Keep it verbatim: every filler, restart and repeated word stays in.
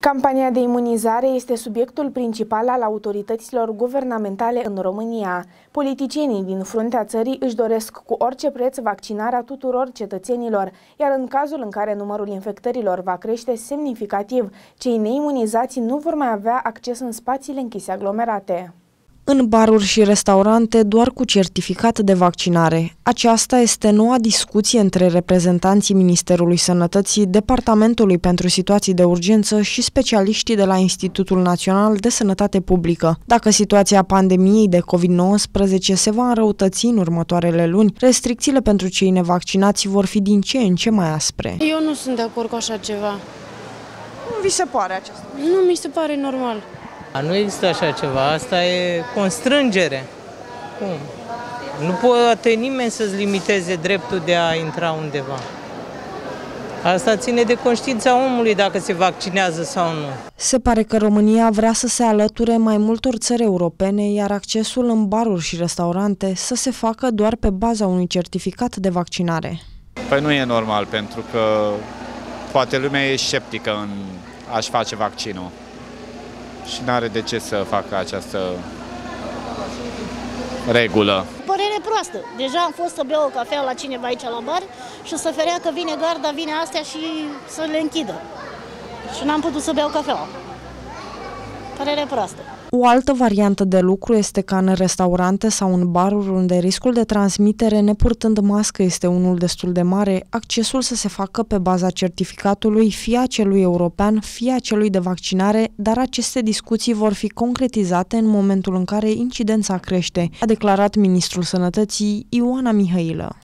Campania de imunizare este subiectul principal al autorităților guvernamentale în România. Politicienii din fruntea țării își doresc cu orice preț vaccinarea tuturor cetățenilor, iar în cazul în care numărul infectărilor va crește semnificativ, cei neimunizați nu vor mai avea acces în spațiile închise aglomerate. În baruri și restaurante doar cu certificat de vaccinare. Aceasta este noua discuție între reprezentanții Ministerului Sănătății, Departamentului pentru Situații de Urgență și specialiștii de la Institutul Național de Sănătate Publică. Dacă situația pandemiei de COVID nouăsprezece se va înrăutăți în următoarele luni, restricțiile pentru cei nevaccinați vor fi din ce în ce mai aspre. Eu nu sunt de acord cu așa ceva. Nu vi se pare acesta? Nu mi se pare normal. Nu există așa ceva, asta e constrângere. Cum? Nu poate nimeni să-ți limiteze dreptul de a intra undeva. Asta ține de conștiința omului dacă se vaccinează sau nu. Se pare că România vrea să se alăture mai multor țări europene, iar accesul în baruri și restaurante să se facă doar pe baza unui certificat de vaccinare. Păi nu e normal, pentru că poate lumea e sceptică în a-și face vaccinul. Și nu are de ce să facă această regulă. Părere proastă. Deja am fost să beau o cafea la cineva aici la bar și să ferea că vine garda, vine astea și să le închidă. Și n-am putut să beau cafea. Părere proastă. O altă variantă de lucru este ca în restaurante sau în baruri unde riscul de transmitere nepurtând mască este unul destul de mare, accesul să se facă pe baza certificatului, fie a celui european, fie a celui de vaccinare, dar aceste discuții vor fi concretizate în momentul în care incidența crește, a declarat Ministrul Sănătății Ioana Mihailă.